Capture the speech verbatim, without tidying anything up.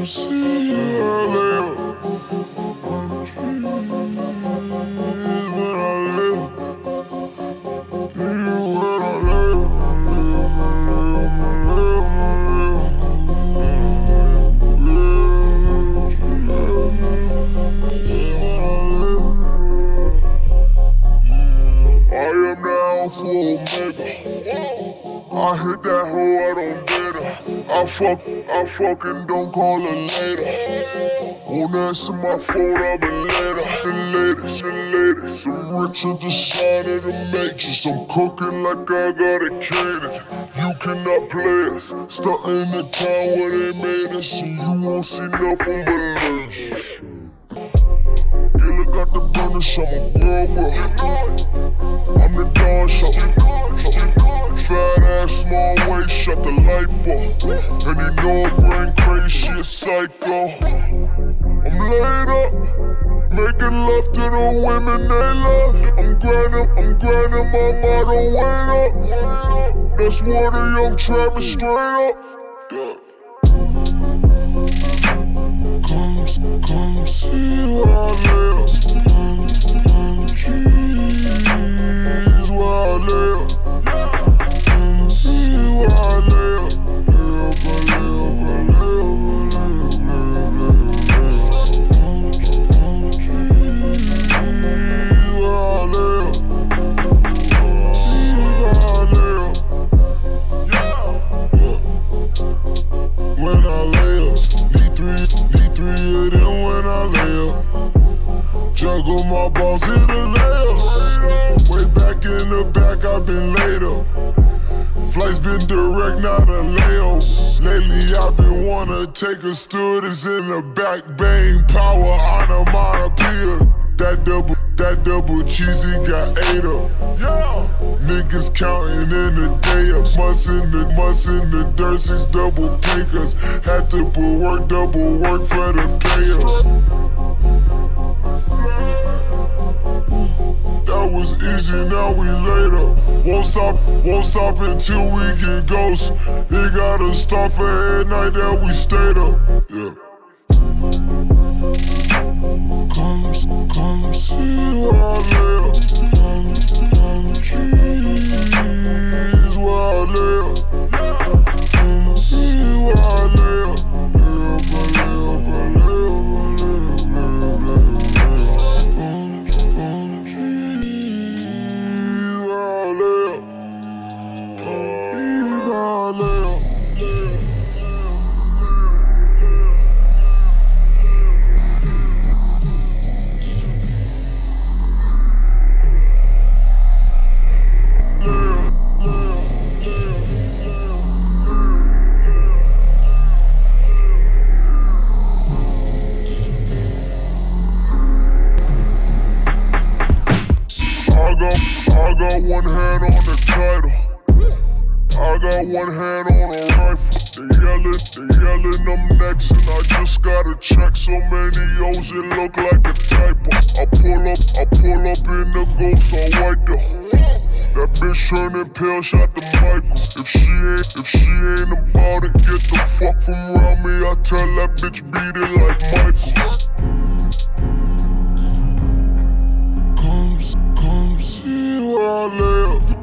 see where I live. I'm trees where I live. You where I live. For Omega, I hit that hoe, I don't get her. I fuck, I fucking don't call her later. Won't answer my phone, I've been later. The latest, the latest. I'm rich at the sign of the matrix. I'm cooking like I got it catered. You cannot play us. Stuck in the town where they made us, and you won't see nothing but love. Killer got the burnish, I'm a girl, bro. I'm the Don Show. Fat ass, small waist, shut the light bulb. And you know I'm brain crazy, she a psycho. I'm laid up, making love to the women they love. I'm grinding, I'm grinding, my motto, wait up. That's water, young Travis, straight up. Come, come see where I live. Come, come trees where I live. Come see where I live. Live, I live, I live, I live, live, live, live. Come, come trees where I live. See where I live. Yeah. When I live, need three, need three of them when I live. Juggle my balls in the layup. Way back in the back, I've been laid up. Flight's been direct, not a layover. Lately, I've been wanna take a stewardess in the back, bang, power, onomatopoeia. That double, that double cheesy got ate up. Yeah. Niggas counting in the day up. Muss in the, muss in the dirt, six double pickers. Had to put work, double work for the payers. That was easy, now we later. Won't stop, won't stop until we get ghosts. It gotta stop for every night that we stayed up. Yeah. Come, come see where I live. Come, come trees where I live. Come see where I live. Live, I live, I live, I live, live, live, live. Come, come trees where I live. Trees where I live. I got one hand on the title. I got one hand on a rifle. They yelling, they yelling, I'm next, and I just gotta check so many O's it look like a typo. I pull up, I pull up in the ghost on white though. That bitch turning pale, shot the Michael. If she ain't, if she ain't about it, get the fuck from around me. I tell that bitch beat it like Michael. Come, come see where I live.